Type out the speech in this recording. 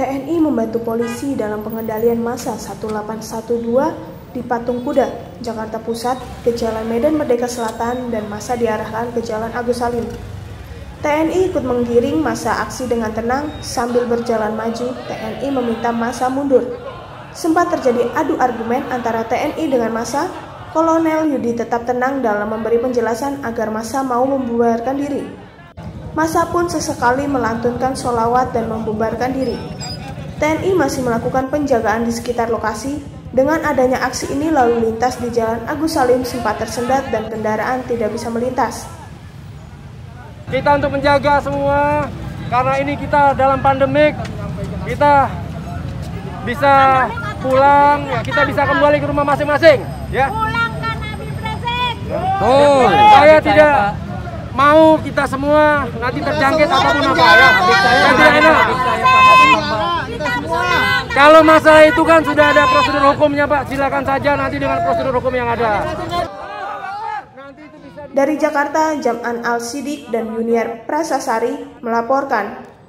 TNI membantu polisi dalam pengendalian massa 1812 di Patung Kuda, Jakarta Pusat, ke Jalan Medan Merdeka Selatan dan massa diarahkan ke Jalan Agus Salim. TNI ikut menggiring massa aksi dengan tenang. Sambil berjalan maju, TNI meminta massa mundur. Sempat terjadi adu argumen antara TNI dengan massa. Kolonel Yudi tetap tenang dalam memberi penjelasan agar massa mau membubarkan diri. Massa pun sesekali melantunkan sholawat dan membubarkan diri. TNI masih melakukan penjagaan di sekitar lokasi. Dengan adanya aksi ini, lalu lintas di Jalan Agus Salim sempat tersendat dan kendaraan tidak bisa melintas. Kita untuk menjaga semua, karena ini kita dalam pandemik, kita bisa pulang, ya, kita bisa kembali ke rumah masing-masing. Ya. Pulang kan Habib Rizik. Saya tidak mau kita semua nanti terjangkit apapun apa ya. Saya tidak enak. Kalau masalah itu kan sudah ada prosedur hukumnya, Pak. Silakan saja nanti dengan prosedur hukum yang ada. Dari Jakarta, Jam'an Al-Sidik dan Yuniar Prasasari melaporkan.